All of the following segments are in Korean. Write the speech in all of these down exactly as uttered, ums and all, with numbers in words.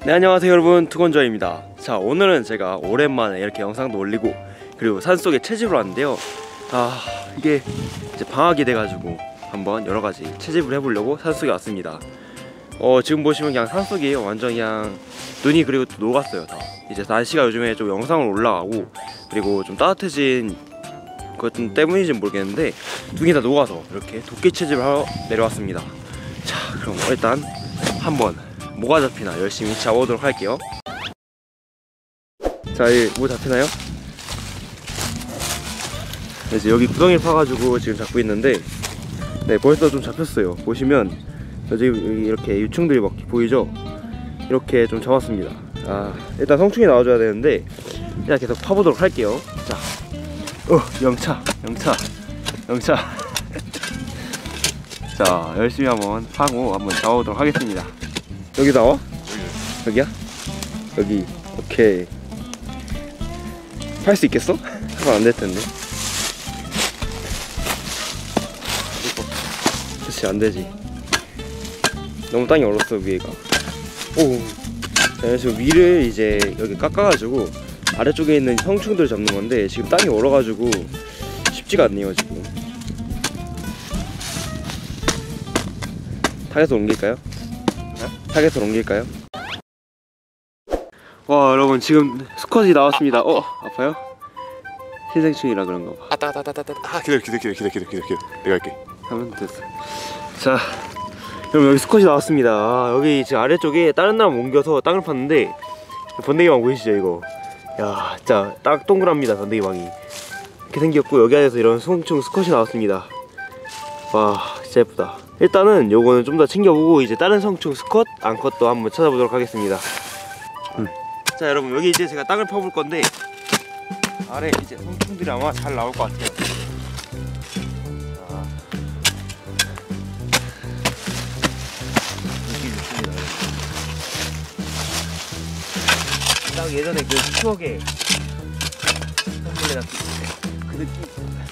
네, 안녕하세요 여러분, 투건조아입니다. 자, 오늘은 제가 오랜만에 이렇게 영상도 올리고 그리고 산속에 채집을 왔는데요. 아, 이게 이제 방학이 돼가지고 한번 여러가지 채집을 해보려고 산속에 왔습니다. 어, 지금 보시면 그냥 산속이에요. 완전 그냥 눈이 그리고 또 녹았어요 다. 이제 날씨가 요즘에 좀 영상으로 올라가고 그리고 좀 따뜻해진 것 때문인지 모르겠는데 눈이 다 녹아서 이렇게 도끼 채집을 하러 내려왔습니다. 자, 그럼 일단 한번 뭐가 잡히나 열심히 잡아보도록 할게요. 자, 뭐 잡히나요? 이제 여기 구덩이를 파가지고 지금 잡고 있는데, 네, 벌써 좀 잡혔어요. 보시면 여기 이렇게 유충들이 막 보이죠? 이렇게 좀 잡았습니다. 아, 일단 성충이 나와줘야 되는데 그냥 계속 파보도록 할게요. 자, 어, 영차, 영차, 영차. 자, 열심히 한번 파고 한번 잡아보도록 하겠습니다. 여기 나와? 여기. 여기야? 여기. 오케이. 팔 수 있겠어? 하면 안 될 텐데. 그치, 안 되지. 너무 땅이 얼었어, 위에가. 오. 자, 그래서 위를 이제 여기 깎아가지고 아래쪽에 있는 성충들을 잡는 건데 지금 땅이 얼어가지고 쉽지가 않네요, 지금. 타겟을 옮길까요? 타겟을 옮길까요? 와, 여러분 지금 수컷이 나왔습니다. 어? 아파요? 신생충이라 그런가 봐. 아따 아따 아따 아따. 아, 기다려 기다려 기다려 기다려 기다려 기다려. 내가 할게. 하면 됐어. 자, 여러분 여기 수컷이 나왔습니다. 아, 여기 지금 아래쪽에 다른 나무 옮겨서 땅을 팠는데 번데기망 보이시죠 이거? 야, 진짜 딱 동그랍니다. 번데기망이 이렇게 생겼고 여기 안에서 이런 성충 수컷이 나왔습니다. 와, 진짜 예쁘다. 일단은 요거는 좀 더 챙겨보고 이제 다른 성충 수컷, 암컷도 한번 찾아보도록 하겠습니다. 음. 자, 여러분 여기 이제 제가 땅을 파볼 건데 아래 이제 성충들이 아마 잘 나올 것 같아요. 자, 느낌이 좋습니다. 딱 예전에 그 추억의 선물레 같은 그 느낌.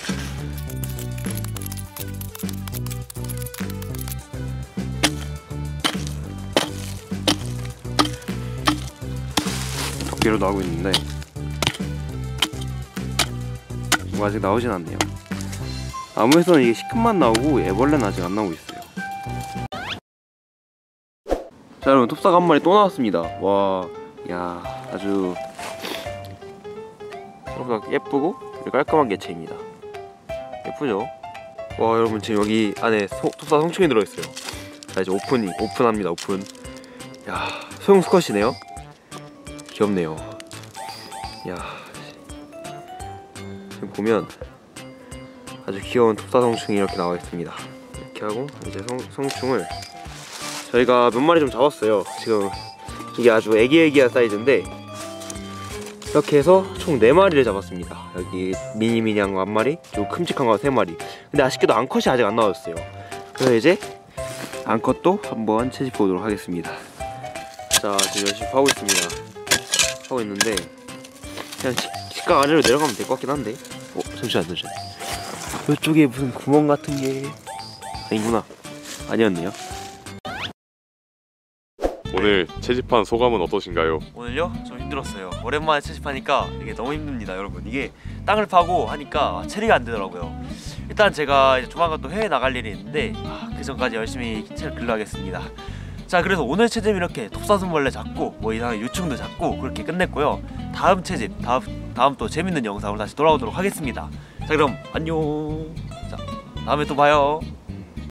덮개로 나오고 있는데 뭐 아직 나오진 않네요. 나무에서는 이게 시큼만 나오고 애벌레는 아직 안 나오고 있어요. 자, 여러분 톱사가 한 마리 또 나왔습니다. 와, 야, 아주 생각보다 예쁘고 깔끔한 개체입니다. 예쁘죠? 와, 여러분 지금 여기 안에 소, 톱사 성충이 들어있어요. 자, 이제 오픈이 오픈합니다. 오픈. 야, 소형 수컷이네요. 귀엽네요. 야, 지금 보면 아주 귀여운 톱사 성충이 이렇게 나와 있습니다. 이렇게 하고 이제 성, 성충을 저희가 몇 마리 좀 잡았어요. 지금 이게 아주 애기애기한 사이즈인데 이렇게 해서 총 네 마리를 잡았습니다. 여기 미니미니한 거 한 마리, 좀 큼직한 거 세 마리. 근데 아쉽게도 암컷이 아직 안 나왔어요. 그래서 이제 암컷도 한번 채집 보도록 하겠습니다. 자, 지금 열심히 파고 있습니다. 하고 있는데 그냥 식각 아래로 내려가면 될 것 같긴 한데. 어, 잠시만 잠시만. 이쪽에 무슨 구멍 같은 게 아니구나. 아니었네요. 오늘 채집한 소감은 어떠신가요? 오늘요? 좀 힘들었어요. 오랜만에 채집하니까 이게 너무 힘듭니다, 여러분. 이게 땅을 파고 하니까 처리가 안 되더라고요. 일단 제가 이제 조만간 또 해외 나갈 일이 있는데 아, 그 전까지 열심히 채를 근로하겠습니다. 자, 그래서 오늘 채집 이렇게 톱사슴벌레 잡고 뭐 이상한 유충도 잡고 그렇게 끝냈고요. 다음 채집, 다음, 다음 또 재밌는 영상으로 다시 돌아오도록 하겠습니다. 자, 그럼 안녕. 자, 다음에 또 봐요.